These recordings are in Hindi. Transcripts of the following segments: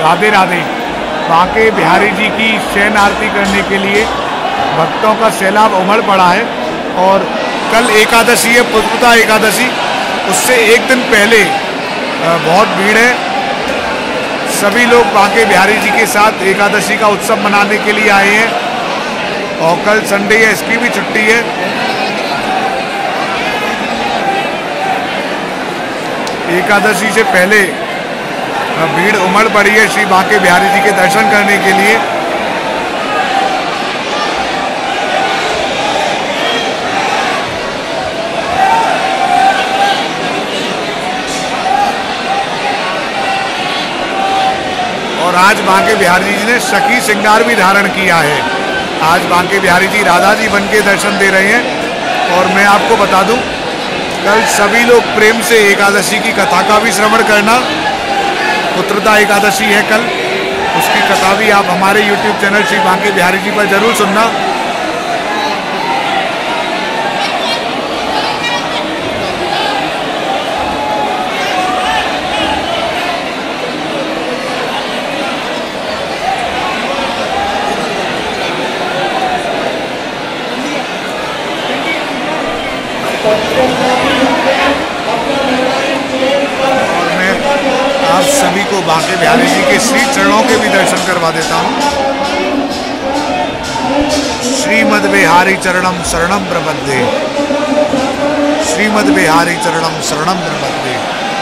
राधे राधे। बांके बिहारी जी की शयन आरती करने के लिए भक्तों का सैलाब उमड़ पड़ा है। और कल एकादशी है, पुत्रदा एकादशी, उससे एक दिन पहले बहुत भीड़ है। सभी लोग बांके बिहारी जी के साथ एकादशी का उत्सव मनाने के लिए आए हैं। और कल संडे है, इसकी भी छुट्टी है। एकादशी से पहले भीड़ उमड़ पड़ी है श्री बांके बिहारी जी के दर्शन करने के लिए। और आज बांके बिहारी जी ने सखी श्रृंगार भी धारण किया है। आज बांके बिहारी जी राधा जी बन के दर्शन दे रहे हैं। और मैं आपको बता दूं, कल सभी लोग प्रेम से एकादशी की कथा का भी श्रवण करना। पुत्रदा एकादशी है कल, उसकी कथा भी आप हमारे YouTube चैनल श्री बांके बिहारी जी पर जरूर सुनना। आप सभी को बांके बिहारी जी के श्री चरणों के भी दर्शन करवा देता हूँ। श्रीमद बिहारी चरणम शरणम प्रपद्ये, श्रीमद बिहारी चरणम शरणम प्रपद्ये।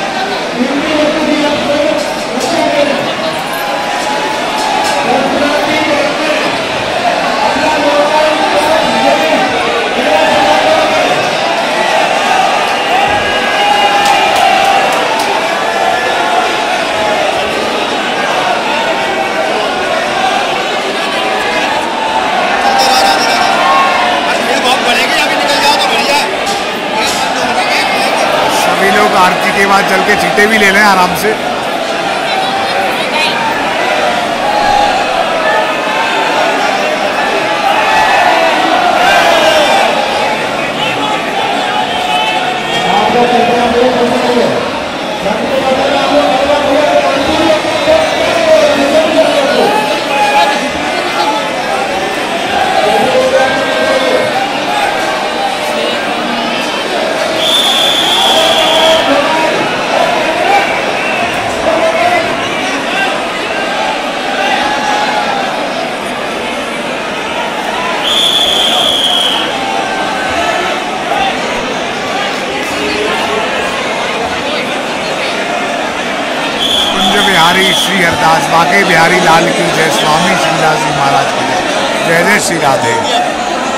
आरती के बाद चल के चीटे भी ले लें आराम से। श्री हरदास बांके बिहारी लाल की जय। स्वामी श्रीदास जी महाराज की जय। जय जय श्री राधे।